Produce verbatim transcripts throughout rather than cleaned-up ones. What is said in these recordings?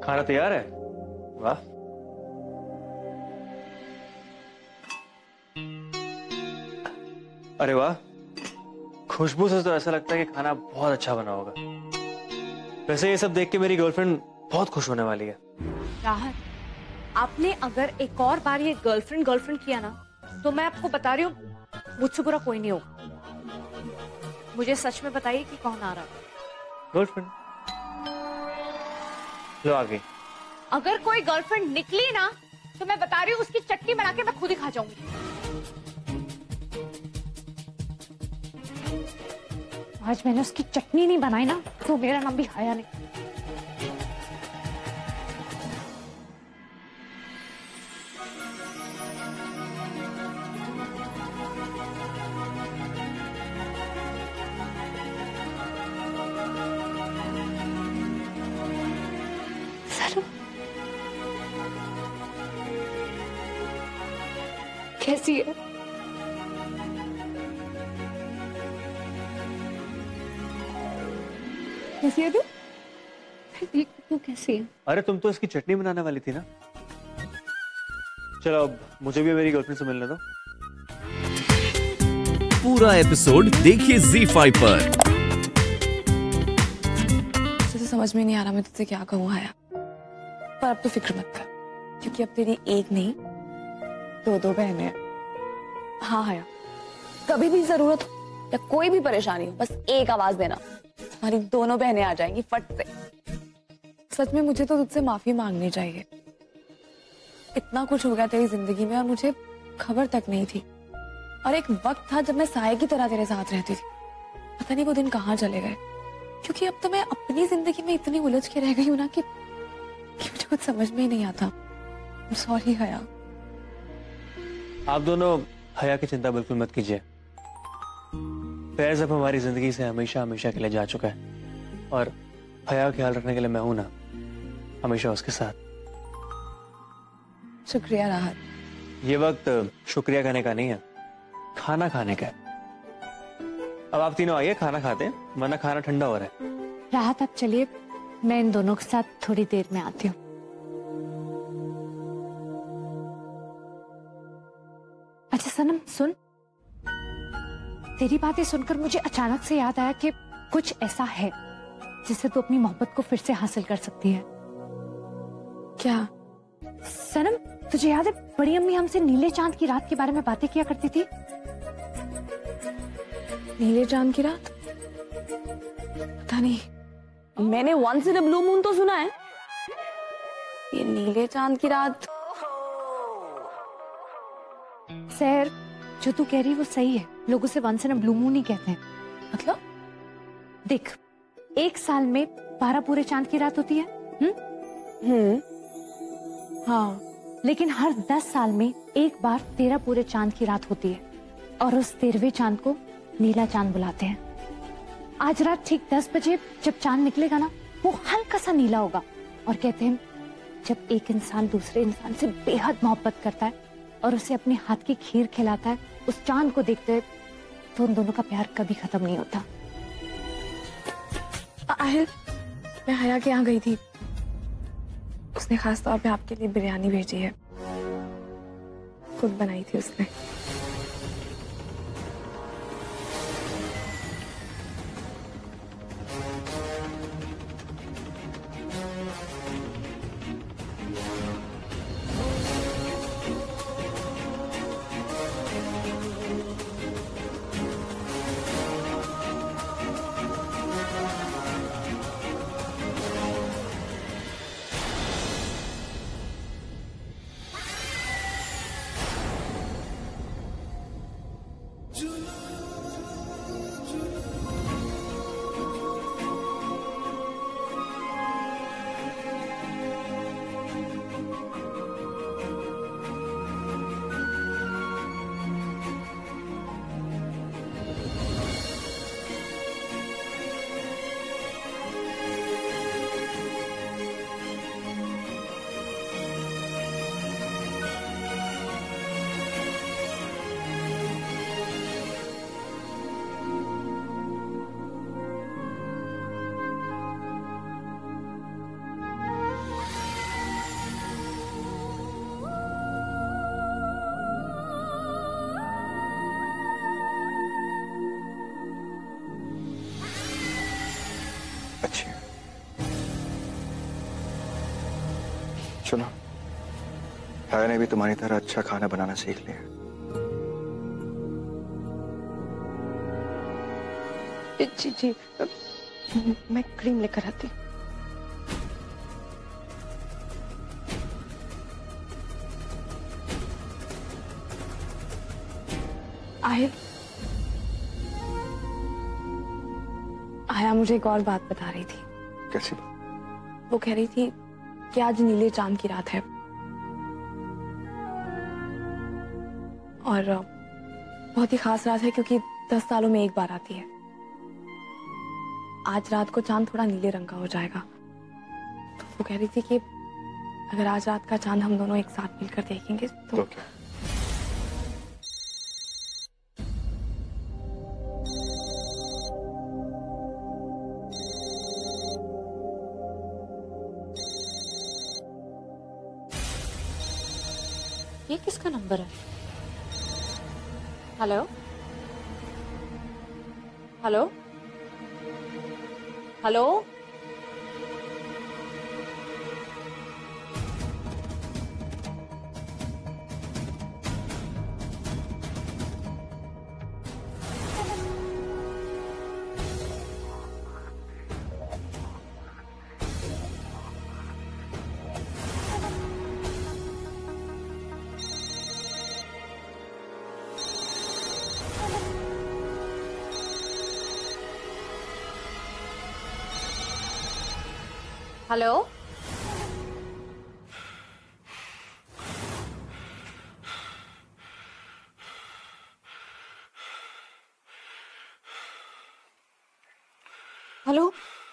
खाना तैयार है? वाह। अरे वाह, खुशबू से तो ऐसा लगता है कि खाना बहुत अच्छा बना होगा। वैसे ये सब देख के मेरी गर्लफ्रेंड बहुत खुश होने वाली है। राहत, आपने अगर एक और बार ये गर्लफ्रेंड गर्लफ्रेंड किया ना, तो मैं आपको बता रही हूँ मुझसे बुरा कोई नहीं होगा। मुझे सच में बताइए कि कौन आ रहा है? गर्लफ्रेंड जो आ गई। अगर कोई गर्लफ्रेंड निकली ना, तो मैं बता रही हूँ उसकी चटनी बना के मैं खुद ही खा जाऊंगी। आज मैंने उसकी चटनी नहीं बनाई ना, तो मेरा नाम भी हया नहीं। कैसी है? कैसी है तू? तू कैसी है? अरे तुम तो इसकी चटनी बनाने वाली थी ना। चलो अब मुझे भी मेरी गर्लफ्रेंड से मिलने दो। पूरा एपिसोड देखिए ज़ी फाइव पर। मुझे तो समझ में नहीं आ रहा मैं तुझसे क्या कहूँ हया, पर अब तो फिक्र मत कर, क्योंकि अब तेरी एक नहीं दो दो बहनें हैं। हाँ हया, कभी भी जरूरत हो या कोई भी परेशानी हो, बस एक आवाज देना, हमारी दोनों बहनें आ जाएंगी फट से। सच में मुझे तो तुझसे माफी मांगनी चाहिए। इतना कुछ हो गया तेरी जिंदगी में और मुझे खबर तक नहीं थी। और एक वक्त था जब मैं साये की तरह तेरे साथ रहती थी। पता नहीं वो दिन कहाँ चले गए, क्योंकि अब तो मैं अपनी जिंदगी में इतनी उलझ के रह गई हूँ ना कि, कि मुझे कुछ समझ में ही नहीं आता। सॉरी हया। आप दोनों हया की चिंता बिल्कुल मत कीजिए। फैज अब हमारी जिंदगी से हमेशा हमेशा के लिए जा चुका है और हया का ख्याल रखने के लिए मैं हूं ना, हमेशा उसके साथ। शुक्रिया राहत। ये वक्त शुक्रिया कहने का नहीं है, खाना खाने का है। अब आप तीनों आइए, खाना खाते हैं, वरना खाना ठंडा हो रहा है। राहत आप चलिए, मैं इन दोनों के साथ थोड़ी देर में आती हूँ। अच्छा सनम सुन, तेरी बातें सुनकर मुझे अचानक से याद आया कि कुछ ऐसा है जिससे तू अपनी मोहब्बत को फिर से हासिल कर सकती है। क्या? सनम तुझे याद है बड़ी अम्मी हमसे नीले चांद की रात के बारे में बातें किया करती थी? नीले चांद की रात? पता नहीं, मैंने once in a blue moon तो सुना है, ये नीले चांद की रात। सैर, जो तू कह रही है वो सही है, लोग उसे once in a blue moon ही कहते हैं। मतलब? देख, एक साल में बारह पूरे चांद की रात होती है। हम्म हम्म हाँ, लेकिन हर दस साल में एक बार तेरह पूरे चांद की रात होती है और उस तेरहवें चांद को नीला चांद बुलाते हैं। आज रात ठीक दस बजे जब चांद निकलेगा ना, वो हल्का सा नीला होगा और कहते हैं जब एक इंसान दूसरे इंसान से बेहद मोहब्बत करता है और उसे अपने हाथ की खीर खिलाता है उस चांद को देखते हुए, तो उन दोनों का प्यार कभी खत्म नहीं होता। আহিल, मैं हया के यहाँ गई थी, उसने खास तौर पे आपके लिए बिरयानी भेजी है, खुद बनाई थी उसने। अच्छी है। चलो, हया ने भी तुम्हारी तरह अच्छा खाना बनाना सीख लिया। जी जी, मैं क्रीम लेकर आती। आए आया मुझे एक और बात बता रही थी। कैसी? वो कह रही थी कि आज नीले चांद की रात है और बहुत ही खास रात है क्योंकि दस सालों में एक बार आती है। आज रात को चांद थोड़ा नीले रंग का हो जाएगा, तो वो कह रही थी कि अगर आज रात का चांद हम दोनों एक साथ मिलकर देखेंगे तो, तो क्या? ये किसका नंबर है? Hello hello hello hello hello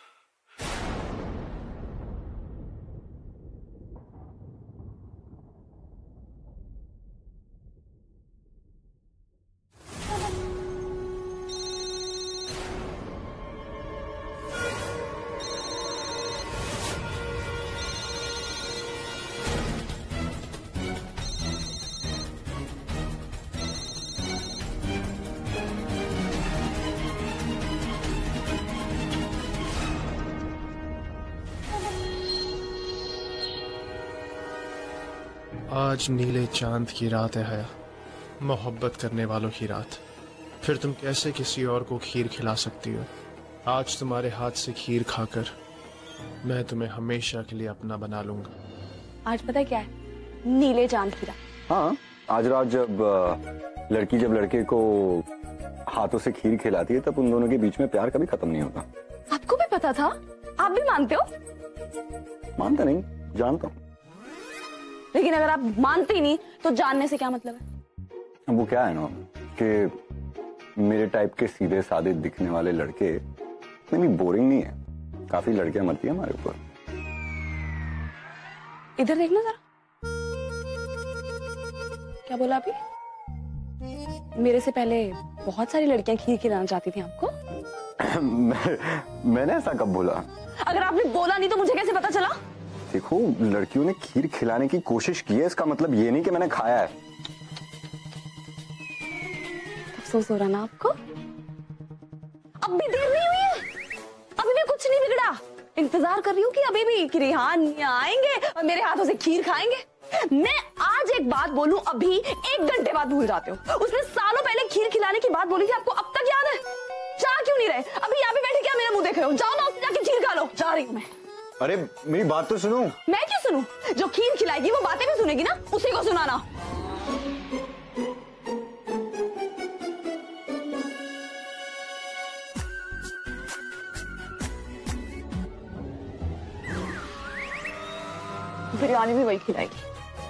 आज नीले चांद की रात है हया, मोहब्बत करने वालों की रात। फिर तुम कैसे किसी और को खीर खिला सकती हो? आज तुम्हारे हाथ से खीर खाकर मैं तुम्हें हमेशा के लिए अपना बना लूंगा। आज पता है क्या है? नीले चांद की रात। हाँ, आज रात जब अ, लड़की जब लड़के को हाथों से खीर खिलाती है तब उन दोनों के बीच में प्यार कभी खत्म नहीं होता। आपको भी पता था? आप भी मानते हो? मानता नहीं, जानता हूँ। लेकिन अगर आप मानते ही नहीं तो जानने से क्या मतलब है? वो क्या है ना कि मेरे टाइप के सीधे साधे दिखने वाले लड़के इतनी बोरिंग नहीं है। काफी लड़कियां मरती है हमारे ऊपर। इधर देखना जरा। क्या बोला अभी? मेरे से पहले बहुत सारी लड़कियां खीर खिलाना चाहती थी आपको? मैं, मैंने ऐसा कब बोला? अगर आपने बोला नहीं तो मुझे कैसे पता चला? देखो, लड़कियों ने खीर खिलाने की कोशिश की है, इसका मतलब ये नहीं कि मैंने खाया है। अफसोस हो रहा ना आपको? अब भी देर नहीं हुई है, अभी भी कुछ नहीं बिगड़ा। इंतजार कर रही हूँ कि अभी भी कि रेहान आएंगे और मेरे हाथों से खीर खाएंगे। मैं आज एक बात बोलूं, अभी एक घंटे बाद भूल जाते हो। उसने सालों पहले खीर खिलाने की बात बोली थी, आपको अब तक याद है? जा क्यों नहीं रहे? अभी यहाँ पे बैठे क्या मेरा मुंह देख रहे हो? जाओ ना, जाके खीर खा लो। जा रही हूँ मैं। अरे मेरी बात तो सुनो। मैं क्यों सुनूं? जो खीर खिलाएगी वो बातें भी सुनेगी ना, उसी को सुनाना। बिरयानी भी वही खिलाएगी।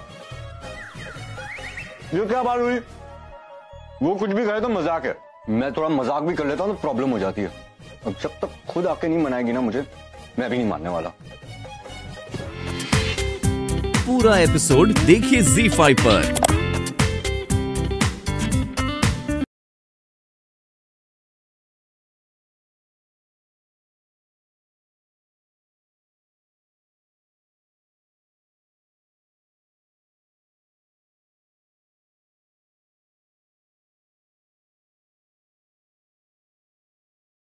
ये क्या बात हुई? वो कुछ भी कहे तो मजाक है। मैं थोड़ा मजाक भी कर लेता हूँ तो प्रॉब्लम हो जाती है। अब जब तक खुद आके नहीं मनाएगी ना मुझे, मैं भी नहीं मानने वाला। पूरा एपिसोड देखिए ज़ी फाइव पर।